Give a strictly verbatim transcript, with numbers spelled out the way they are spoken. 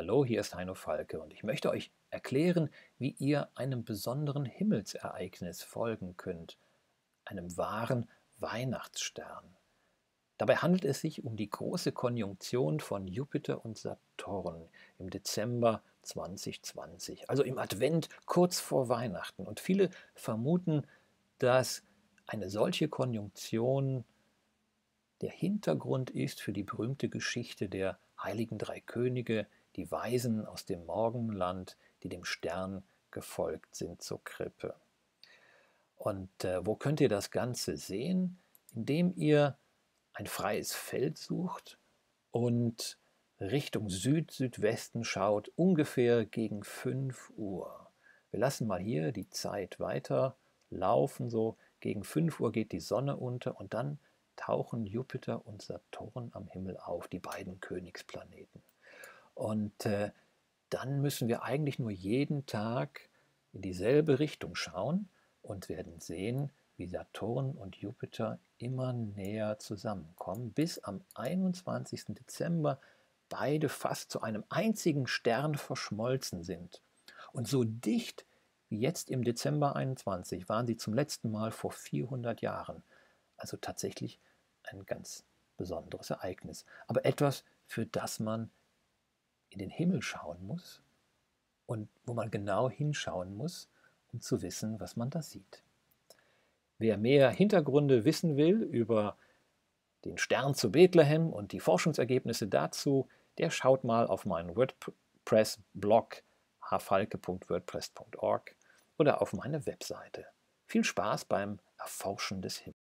Hallo, hier ist Heino Falke und ich möchte euch erklären, wie ihr einem besonderen Himmelsereignis folgen könnt, einem wahren Weihnachtsstern. Dabei handelt es sich um die große Konjunktion von Jupiter und Saturn im Dezember zweitausendzwanzig, also im Advent kurz vor Weihnachten. Und viele vermuten, dass eine solche Konjunktion der Hintergrund ist für die berühmte Geschichte der heiligen drei Könige, die Weisen aus dem Morgenland, die dem Stern gefolgt sind zur Krippe. Und äh, wo könnt ihr das Ganze sehen? Indem ihr ein freies Feld sucht und Richtung Süd-Südwesten schaut, ungefähr gegen fünf Uhr. Wir lassen mal hier die Zeit weiter laufen, so gegen fünf Uhr geht die Sonne unter und dann tauchen Jupiter und Saturn am Himmel auf, die beiden Königsplaneten. Und äh, dann müssen wir eigentlich nur jeden Tag in dieselbe Richtung schauen und werden sehen, wie Saturn und Jupiter immer näher zusammenkommen, bis am einundzwanzigsten Dezember beide fast zu einem einzigen Stern verschmolzen sind. Und so dicht wie jetzt im Dezember einundzwanzig waren sie zum letzten Mal vor vierhundert Jahren. Also tatsächlich ein ganz besonderes Ereignis. Aber etwas, für das man in den Himmel schauen muss und wo man genau hinschauen muss, um zu wissen, was man da sieht. Wer mehr Hintergründe wissen will über den Stern zu Bethlehem und die Forschungsergebnisse dazu, der schaut mal auf meinen WordPress-Blog h falke punkt wordpress punkt org oder auf meine Webseite. Viel Spaß beim Erforschen des Himmels.